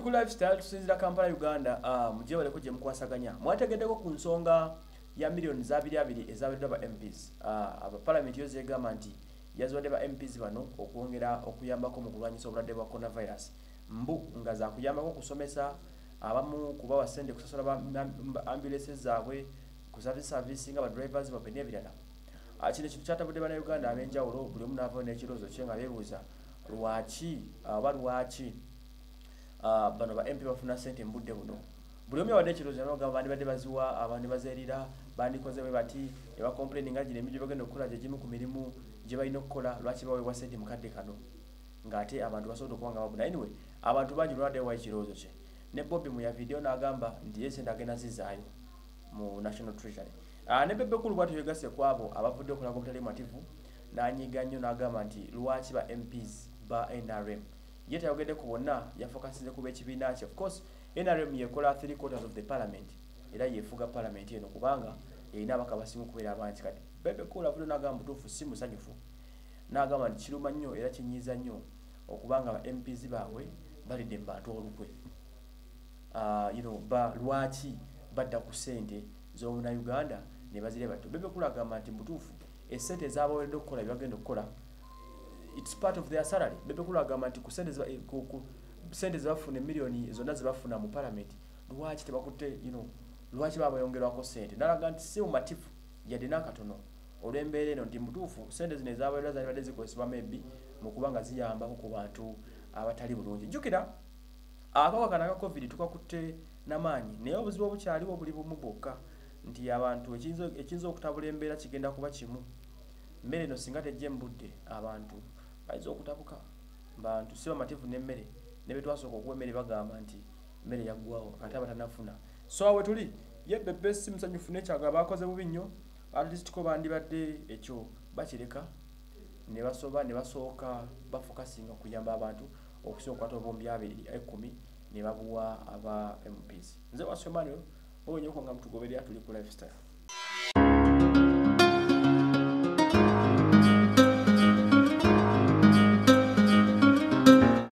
ku lifestyle tusinzira Kampala Uganda muje wale kuje mukwasaganya mwategeddeko ku nsonga ya milioni za 2 ezaweddwa ba MPs aba parliament yoze egamba nti yazwadde ba MPs bano okwongera okuyambako mu kulwanyisa obulwadde bwa coronavirus mbu nga za kuyambako kusomesa abamu kubawa sente kusasula ba ambulances zaabwe ku service nga ba drivers ba penia birala kino kintu kyatabudde bana Uganda abenjawulo buli omu n'ava n'ekirozo kye nga beebuuza lwaki bano ba MP bafuna sente mbudde buno buli omu yawadde ekirozo n'ogamba bandi badde baziwa abandi bazerira bandikoze bwe bati ne ba complaining nga gino emirimu bagenda okukola gye gimu ku mirimu gye balina okukola lwaki baweebwa sente mukadde kano ng'ate abantu basobola okuba nga babuna anyway abantu bangi lwadde wa ekirozo kye ne Bobby mu ya video n'agamba nti ye sente agenda zizaayo mu National Treasury ne Bebe Cool bwatu yegase kwabo abavudde okulaga obutali mativu n'anyiga nnyo n'agamba nti lwaki ba MPs ba NRM yete yogedde ku bonna yafokasinze ku b'ekibiina kye of course NRM yekola 3/4 of the parliament era yefuga parliament eno kubanga erina abakabasimu kubeera abangi kati Bebe Cool avudde n'agamba butuufu si musanyufu n'agamba nti kiruma nnyo era kinyiiza nnyo okubanga ba MPs baabwe balidde mu bantu olukwe lwaki badda ku ssente z'obuna Uganda ne bazire batyo Bebe Cool agamba nti butuufu essente ezaabaweredde okukola byagenda okukola it's part of their salary Bebe Cool agamba nti ku sente zebafuna milioni zonna zebafuna mu parliament lwaki tebakutte lwaki babayongerwako sente nalaga nti si mumatifu yadde n'akatono olw'embeera eno nti mutuufu sente zino ezaabaweredwa zaalibadde zikozesebwa maybe mu kubanga ziyambako ku bantu abatali bulungi jjukira akawuka kano aka covid tukakutte n'amaanyi naye obuzibu obukyaliwo buli bumu bwokka nti abantu ekiyinza okutabula embeera kigenda kuba kimu mmere eno singa tejje mbudde abantu bayinza okutabuka bantu si bamativu n'emmere ne be twasooka okuwa emmere bagamba nti mmere yaggwawo ate abatanafuna so awe tuli ye Bebe si musanyufu n'ekyaga bakoze bubi nnyo at least ko bandibadde ekyo bakireka ne basooka bafokasinga kuyamba abantu okusobola okukwata obumbi 210 ne babuwa aba MPs nze wasomani owenye ko nga mutugoberera tuli ku lifestyle